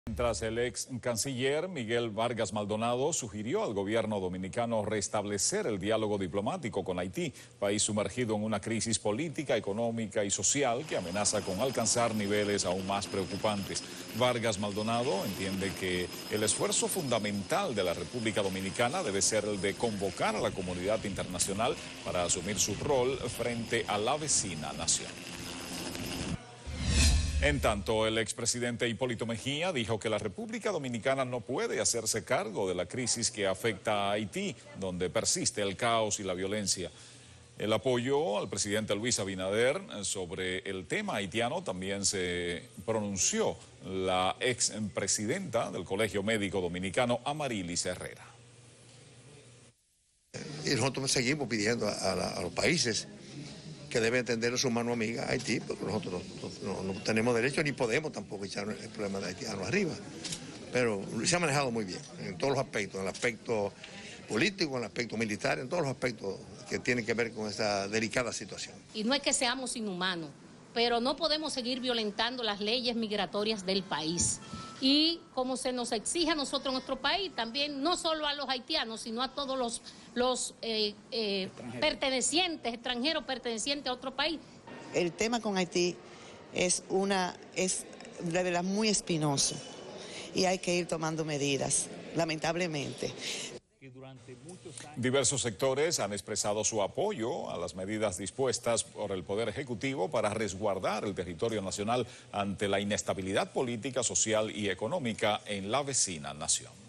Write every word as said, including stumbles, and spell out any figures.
Mientras el ex canciller Miguel Vargas Maldonado sugirió al gobierno dominicano restablecer el diálogo diplomático con Haití, país sumergido en una crisis política, económica y social que amenaza con alcanzar niveles aún más preocupantes. Vargas Maldonado entiende que el esfuerzo fundamental de la República Dominicana debe ser el de convocar a la comunidad internacional para asumir su rol frente a la vecina nación. En tanto, el expresidente Hipólito Mejía dijo que la República Dominicana no puede hacerse cargo de la crisis que afecta a Haití, donde persiste el caos y la violencia. El apoyo al presidente Luis Abinader sobre el tema haitiano también se pronunció la expresidenta del Colegio Médico Dominicano, Amarilis Herrera. Y nosotros seguimos pidiendo a, a, a los países que deben entender a su mano amiga Haití, porque nosotros no, no, no tenemos derecho ni podemos tampoco echar el problema de haitianos arriba. Pero se ha manejado muy bien, en todos los aspectos, en el aspecto político, en el aspecto militar, en todos los aspectos que tienen que ver con esta delicada situación. Y no es que seamos inhumanos, pero no podemos seguir violentando las leyes migratorias del país. Y como se nos exige a nosotros en nuestro país, también no solo a los haitianos, sino a todos los, los eh, eh, pertenecientes, extranjeros pertenecientes a otro país. El tema con Haití es, una, es de verdad muy espinoso y hay que ir tomando medidas, lamentablemente. Diversos sectores han expresado su apoyo a las medidas dispuestas por el Poder Ejecutivo para resguardar el territorio nacional ante la inestabilidad política, social y económica en la vecina nación.